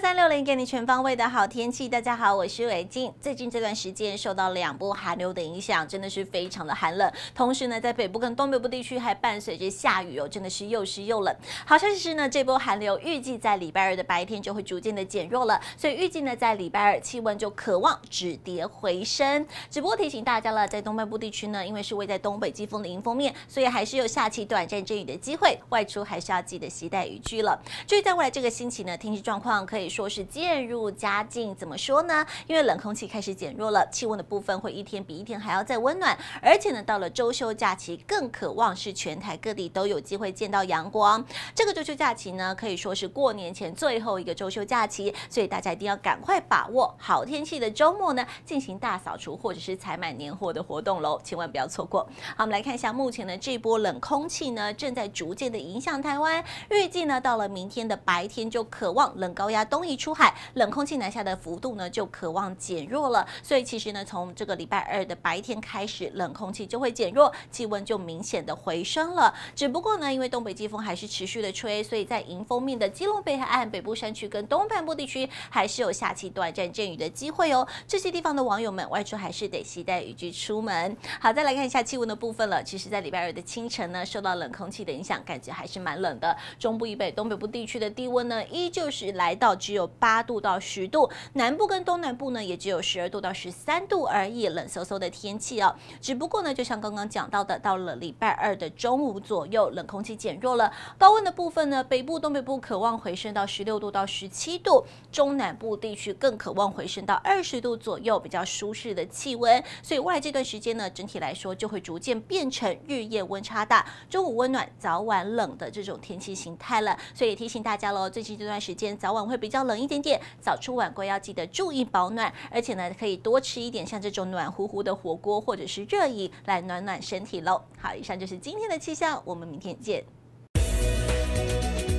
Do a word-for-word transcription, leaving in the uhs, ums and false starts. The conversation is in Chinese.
三六零给你全方位的好天气。大家好，我是伟静。最近这段时间受到两波寒流的影响，真的是非常的寒冷。同时呢，在北部跟东北部地区还伴随着下雨哦，真的是又湿又冷。好消息是呢，这波寒流预计在礼拜二的白天就会逐渐的减弱了，所以预计呢，在礼拜二气温就可望止跌回升。只不过提醒大家了，在东半部地区呢，因为是位在东北季风的迎风面，所以还是有下起短暂阵雨的机会，外出还是要记得携带雨具了。至于在未来这个星期呢，天气状况可以说是渐入佳境。怎么说呢？因为冷空气开始减弱了，气温的部分会一天比一天还要再温暖，而且呢，到了周休假期，更渴望是全台各地都有机会见到阳光。这个周休假期呢，可以说是过年前最后一个周休假期，所以大家一定要赶快把握好天气的周末呢，进行大扫除或者是采买年货的活动喽，千万不要错过。好，我们来看一下目前的这波冷空气呢，正在逐渐的影响台湾，预计呢，到了明天的白天就渴望冷高压东移出海，冷空气南下的幅度呢就渴望减弱了。所以其实呢，从这个礼拜二的白天开始，冷空气就会减弱，气温就明显的回升了。只不过呢，因为东北季风还是持续的吹，所以在迎风面的基隆北海岸、北部山区跟东半部地区，还是有下起短暂阵雨的机会哦。这些地方的网友们外出还是得携带雨具出门。好，再来看一下气温的部分了。其实，在礼拜二的清晨呢，受到冷空气的影响，感觉还是蛮冷的。中部以北、东北部地区的低温呢，依旧是来到只有八度到十度，南部跟东南部呢，也只有十二度到十三度而已，冷飕飕的天气哦。只不过呢，就像刚刚讲到的，到了礼拜二的中午左右，冷空气减弱了，高温的部分呢，北部、东北部渴望回升到十六度到十七度，中南部地区更渴望回升到二十度左右，比较舒适的气温。所以未来这段时间呢，整体来说就会逐渐变成日夜温差大，中午温暖、早晚冷的这种天气形态了。所以也提醒大家喽，最近这段时间早晚会比较冷一点点，早出晚归要记得注意保暖，而且呢，可以多吃一点像这种暖乎乎的火锅或者是热饮来暖暖身体喽。好，以上就是今天的气象，我们明天见。